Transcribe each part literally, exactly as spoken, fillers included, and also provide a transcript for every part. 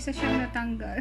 isa siyang natanggal.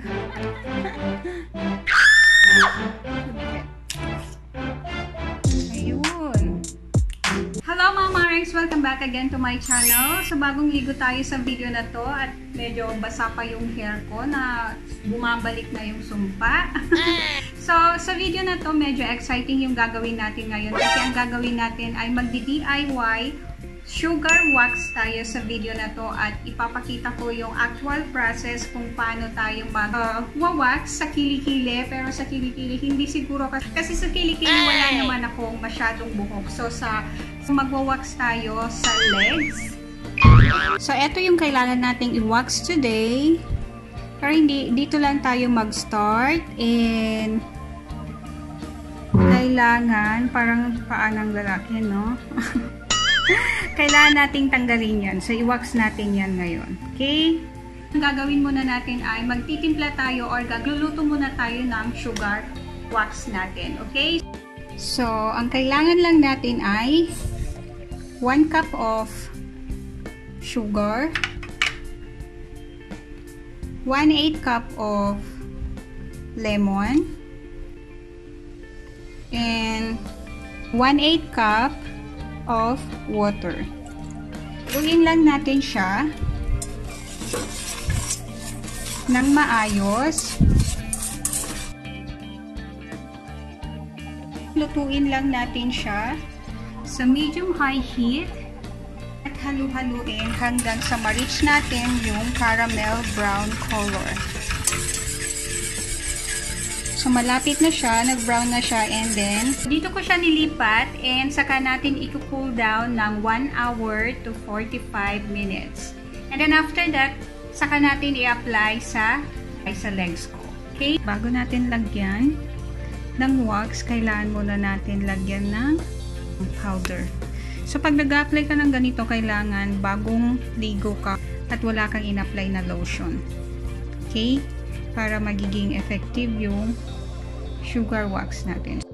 Ayun. Hello mga Marengs! Welcome back again to my channel. So bagong ligo tayo sa video na to at medyo basa pa yung hair ko na bumabalik na yung sumpa. So sa video na to medyo exciting yung gagawin natin ngayon kasi ang gagawin natin ay magdi-D I Y sugar wax tayo sa video na to at ipapakita ko yung actual process kung paano tayo mag-wax uh, sa kilikili. Pero sa kilikili hindi siguro kasi, kasi sa kilikili wala naman akong masyadong buhok. So sa so, magwa-wax tayo sa legs. So ito yung kailangan nating i-wax today. Pero hindi, dito lang tayo mag-start and kailangan parang paa ng lalaki, no? Kailangan nating tanggalin yan. So, i-wax natin yan ngayon. Okay? Ang gagawin muna natin ay magtitimpla tayo or gagluluto muna tayo ng sugar wax natin. Okay? So, ang kailangan lang natin ay one cup of sugar, one eighth cup of lemon, and one eighth cup of water. Lutuin lang natin siya ng maayos. Lutuin lang natin siya sa medium-high heat at halu-haluin hanggang sa ma-reach natin yung caramel brown color. So, malapit na siya, nag-brown na siya, and then, dito ko siya nilipat, and saka natin i-cool down ng one hour to forty-five minutes. And then, after that, saka natin i-apply sa, sa legs ko. Okay? Bago natin lagyan ng wax, kailangan muna natin lagyan ng powder. So, pag nag-apply ka ng ganito, kailangan bagong ligo ka at wala kang in-apply na lotion. Okay? Para magiging effective yung sugar wax natin.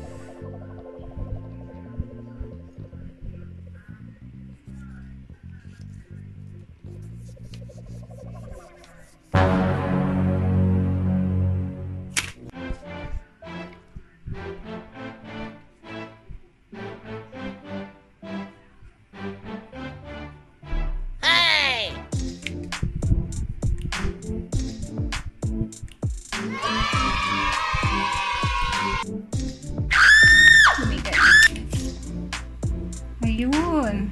Ayun.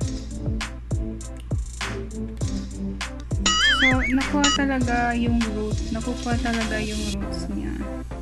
So, nakuha talaga yung root. Nakuha talaga yung roots niya.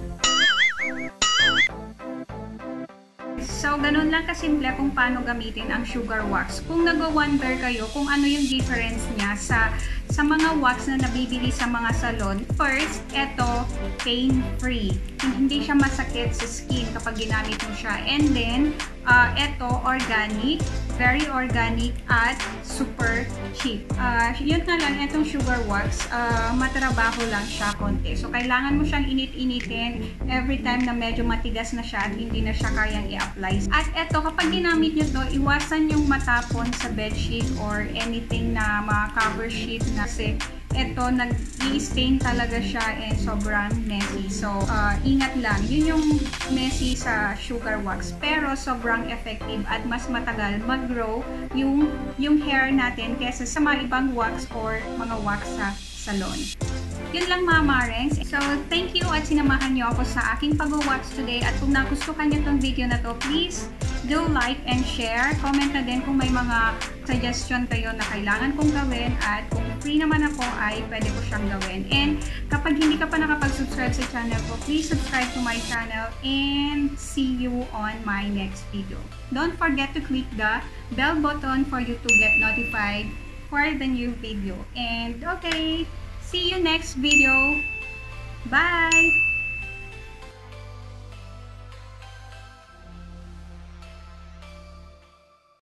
So, ganun lang kasimple kung paano gamitin ang sugar wax. Kung nag-wonder kayo kung ano yung difference niya sa sa mga wax na nabibili sa mga salon, first, eto, pain-free. Hindi siya masakit sa skin kapag ginamit mo siya. And then, uh, eto, organic, very organic, at super cheap. Uh, yun nga lang, etong sugar wax, uh, matrabaho lang siya konti. So, kailangan mo siyang init-initin every time na medyo matigas na siya at hindi na siya kayang i-apply. At eto, kapag ginamit nyo to, iwasan yung matapon sa bedsheet or anything na mga cover sheet na kasi ito, nag-i-stain talaga siya and sobrang messy. So, uh, ingat lang. Yun yung messy sa sugar wax. Pero, sobrang effective at mas matagal mag-grow yung, yung hair natin kesa sa mga ibang wax or mga wax sa salon. Yun lang mga Marengs. So, thank you at sinamahan niyo ako sa aking pag-wax today. At kung nagustuhan niyo tong video na to, please do like and share. Comment na din kung may mga suggestion kayo na kailangan kong gawin. At kung free naman ako, ay pwede ko siyang gawin. And kapag hindi ka pa nakapag-subscribe sa channel ko, please subscribe to my channel and see you on my next video. Don't forget to click the bell button for you to get notified for the new video. And okay, see you next video. Bye!